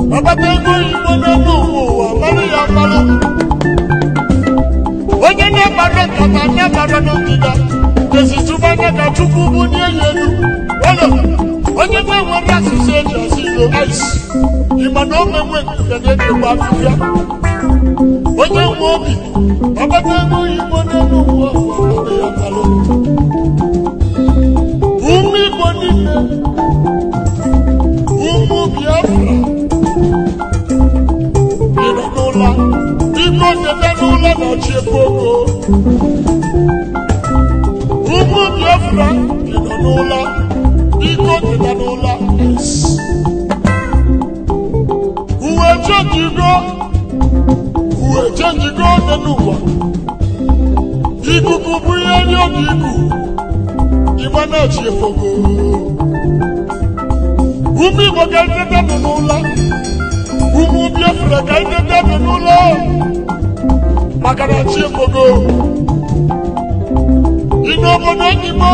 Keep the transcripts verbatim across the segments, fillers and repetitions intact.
Abata ego Igbo n'elu ụwa mara ya mara. Onye na-agbara nkata na-agbara n'ogida ezitụbanya ka Chukwu bunye ya elu. Onye na-enwere asụsụ eji asị ilo ice ịma na o menwe nke na-ekekwa afịfịa. Onye nwe obi abata ego Igbo n'elu ụwa mara ya mara. Ụmụ Igbo niile, ụmụ Biafra ịnọ n'ụlọ, biko teta n'ụlọ na ọchị ekoko. Ụmụ Biafra ịnọ n'ụlọ, biko teta n'ụlọ. Uwe chenjigo, uwe chenjigo dị n'ụwa. Ikuku bụ ihe dị oge iku, ịgba na ọchị ekoko. Ụmụ Igbo ga-eteta n'ụlọ, ụmụ Biafra ga-eteta n'ụlọ. Maka na chi ekoko. Ino obodo Igbo,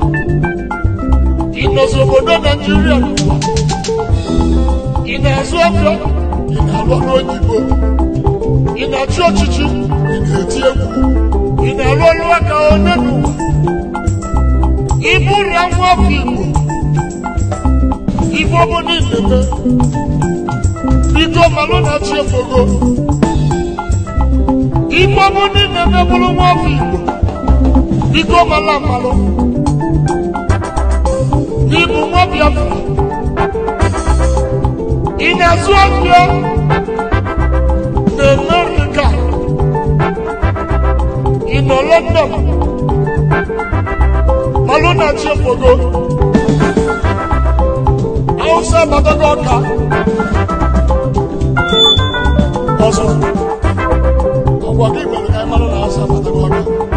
inozi obodo Nigeria n'ụwa. Ị na-azụ afịa, ị na-alụ ọrụ oyibo, ị na-achị ọchịchị, ị na-eti egwu, ị na-alụ ọrụ aka onye n'ụwa. Ibu rịa nwa afọ Igbo, ife obodo na-eme, biko malụ na chi ekoko. Ife obodo na-eme bụrụ nwa afọ Igbo, biko mala malụ. Ibu nwa Biafra, ị na-azụ afịa na America, ị nọ London, malụ na chi ekoko. Hausa abatago ọka ọzọ. Ọgwa gị mere ka ị malụ na Hausa abatago ọka.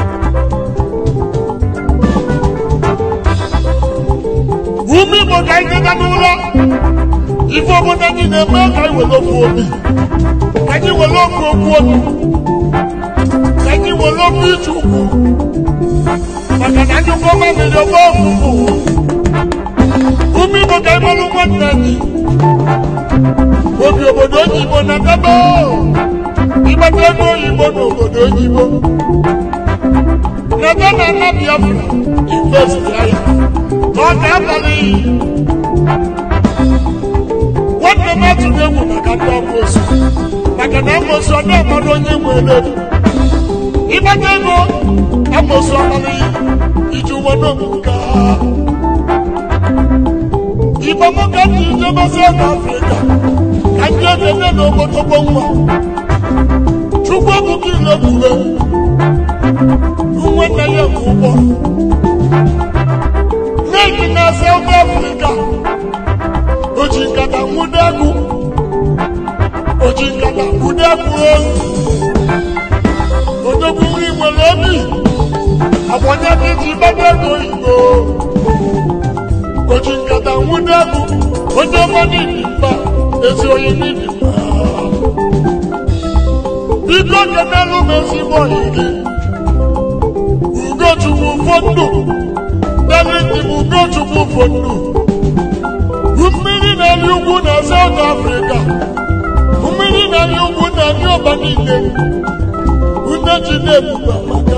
Ụmụ Igbo ka anyị teta n'ụlọ. Ife obodo anyị na-eme ka anyị were ofu obi, ka anyị were ofu okwu obi, ka anyị were ofu ije ukwu. Maka na anyị ụgwọ mamịrị ọgba ọfụfụ. Ụmụ Igbo ka anyị malụ nwanne anyị. Obi obodo oyibo na-adaba. Ịgbata ego oyibo n'obodo oyibo. Nata na ana Biafra invest ya. Ọ ga-abalị. Nwanne m atụrụ egwu maka ndị amoosu. Maka na amoosu ọ na-amadụ onye nwere ego. Ịgbata ego amoosu abalị iji ụwa n'omuka. Igbo m ka ndị ijebe South Africa ka ndị edebe n'obodo nwa. Chukwu ebuka ile kwube. Nwanne ya bụ ụgbọ. N'eji na South Africa, o ji nkata nwude egwu, o ji nkata nwude egwu oyi. Odogwu nri nwere obi, agbanye dị ji gbado ego Igbo. O ji nkata nwude egwu, onye ọma n'ịdị mma, ezi oyi n'ịdị mma. Biko kenelu m ezigbo oyi gị. Ugochukwu Fondu, David Ugochukwu Fondu. Mmiri na-eri ugwu na South Africa, mmiri na-eri ugwu na ndị ọba niile. Une ji na-ebube maka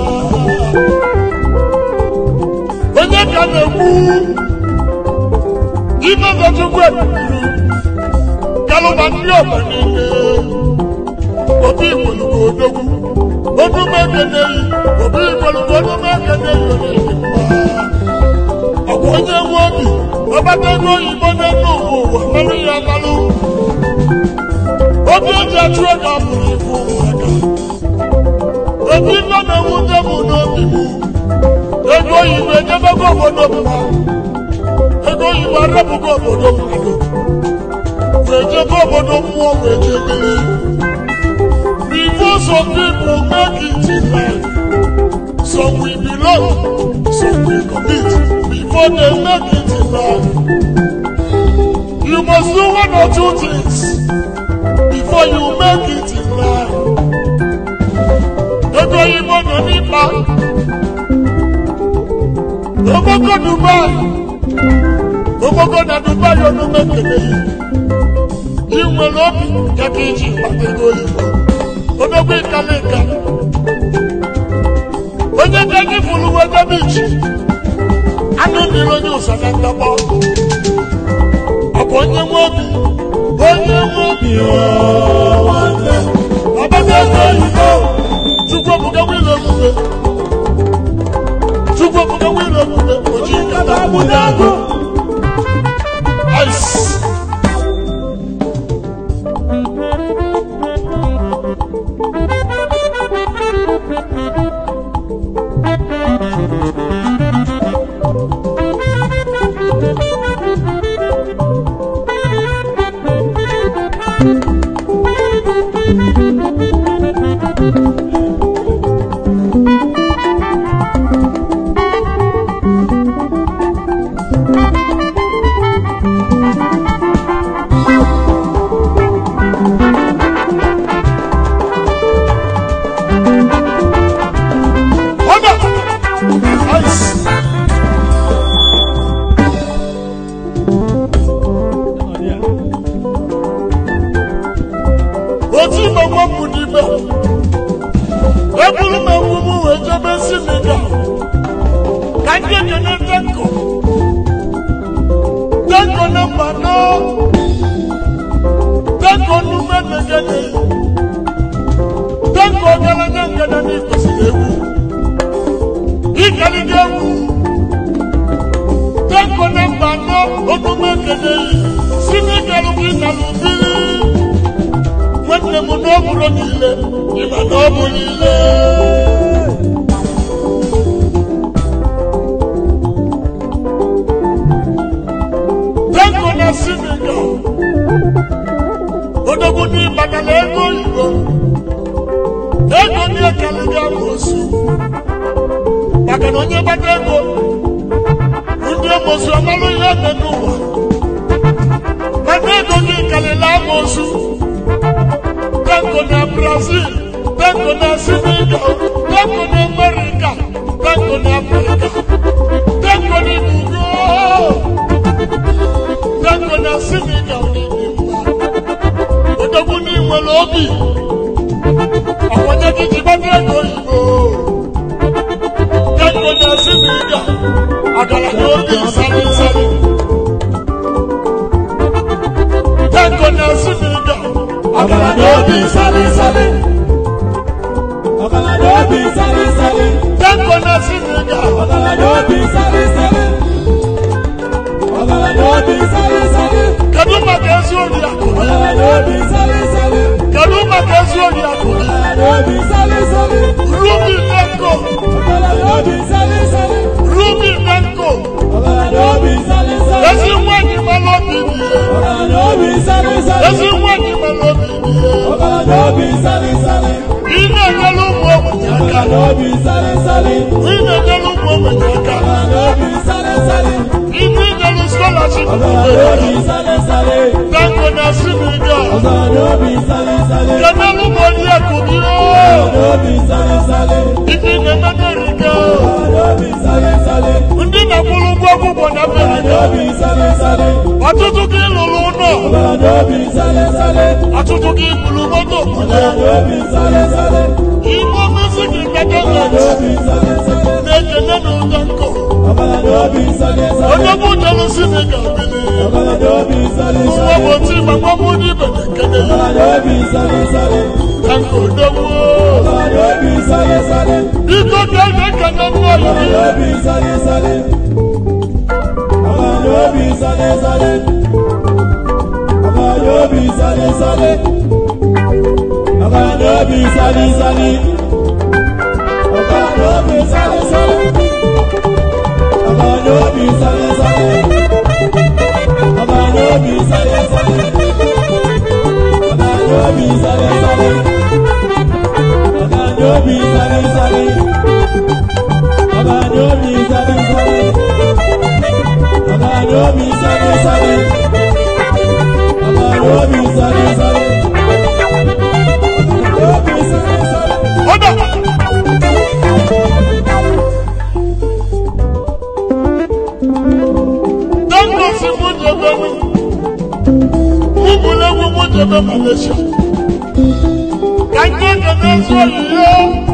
onye ka na-ekwu ime Ugochukwu ebubiri kalụba ndị ọba niile. Obi Igwelugo Odogwu, onume ekeneyi, Obi Igwelugo onume ekeneyi onye mma. Ọgwụ onye nwe obi, ọgbata ego oyibo n'elu ụwa mara ya malụ. Obi eji achụ ego abụrụ ibu ụmụaka. Obi nọ na-ewute m n'obi m. Ego oyibo ejebego obodo mma. Ego oyibo arapụgo obodo mmadụ. Wee jebe obodo mmụọ wee jebere. Before some people make it in life, some will belong, some will commit. Before they make it in life, you must do one or two things before you make it in life. Ego Igbo nọ n'ịkpa, ogboko Dubai, ogboko na Dubai onume kele. di mwelobi yakiji patego ibo odogwe kaleka onye kaji fulu wega bichi anu ndiro nyo sana ndabo akonye mwobi onye mwobi o wande abadego ibo chukwu buga wilo mube chukwu buga wilo mube oji kata budago ice Order! jebe Malaysia. Kanye kenezo iyo.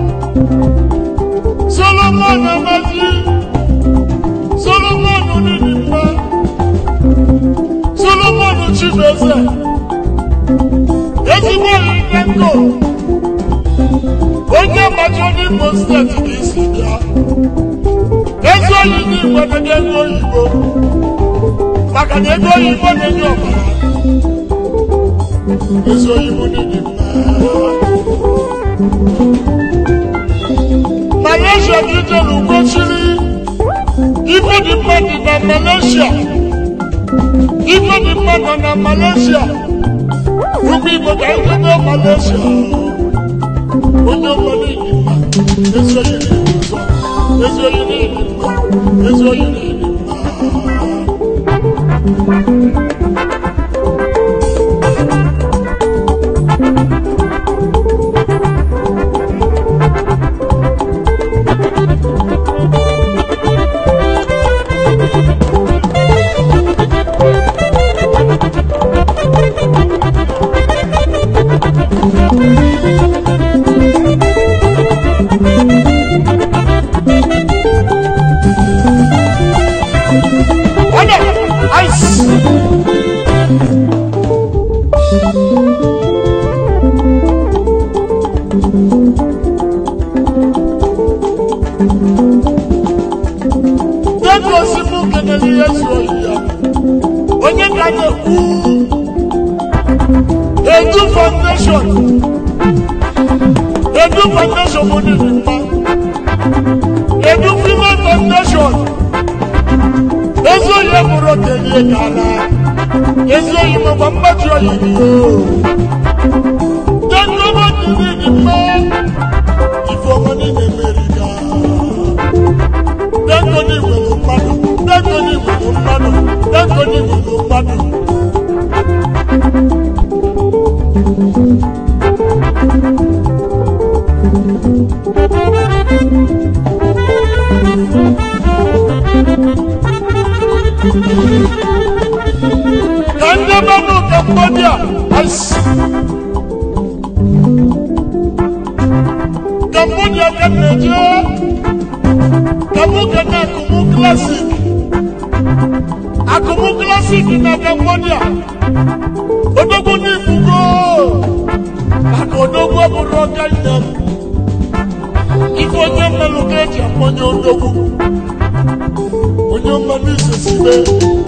Solomon Amazi. Solomon Onidimma. Solomon Chibeze. Ezigbo Ikenko. Onye Majoni Mostet n'isi bịa. Ego oyibo na-enye ego oyibo. Maka na ego oyibo na-enye ọbara. Ego oyibo na-enye mma. Malaysia dịte n'ugochiri. Ife dị mmadụ na Malaysia. Ife dị mmadụ na Malaysia. Ugbo Igbo ka ife na Malaysia. Onye ọbụla na-enye mma. Ego oyibo ụzọ. Ego oyibo na-enye mma. Ego oyibo na-enye mma. Edu Foundation, Edu Foundation money nimba, Edu Female Foundation, Ezo ye muro teliye kala, Ezo ye mama jo yiyo, Dendo money nimba, Ifo money America, Dendo ni welo padu, Dendo ni welo padu, Dendo ni welo padu. Kandabanu Cambodia, ice. Cambodia can Nigeria. Cambodia can Akumu Classic. Akumu Classic in Cambodia. Odogo ni Fugo. Akodogo Buroka Indam. If you don't locate your money on Dogo, when your money is there.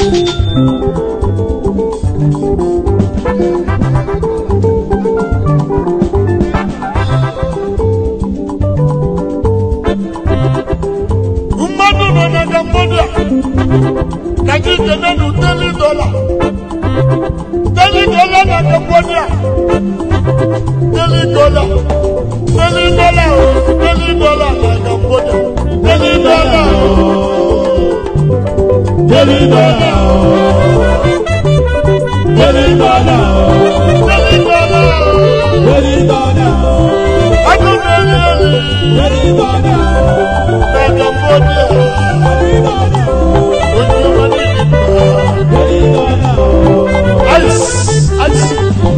Umano na Cambodia. Kaji kena nu teli dollar. Teli dollar na Cambodia. Teli dollar. Teli dollar. Teli dollar na Cambodia. Teli dollar. Teli dollar. Teli dollar. Teli dollar. Teli dollar. Ako teli. Teli dollar. Na Cambodia. Teli dollar. Onye mani nimba. Teli dollar. Ice. Ice.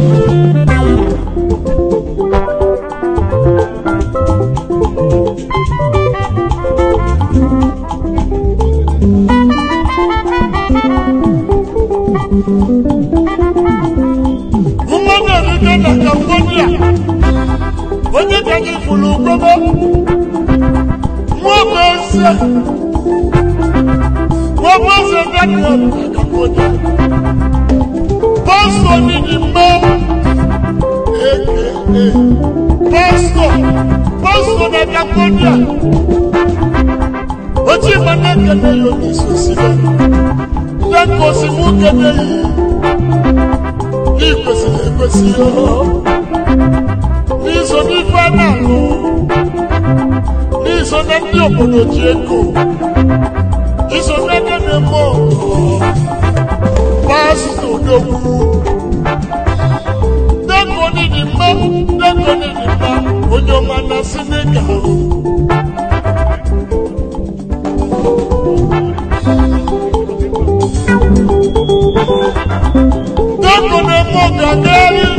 Umana rite na Cambodia. Onye kaji fulu gogo. Mwabese. Mwabese Daniel na Cambodia. Pastor Nidimma. Eke e. Pastor. Pastor na Cambodia. Ochi maneke ne yo niso sibe. Dako simu kene yi. Ikwesi na ekwesi yo. Niso ni fana lo. Niso na ndi obodo ji ego. Niso na kene mo. Pastor Dogu. Dako Nidimma. Dako Nidimma. Onyoma na Senegal. Dako ne mo gagari.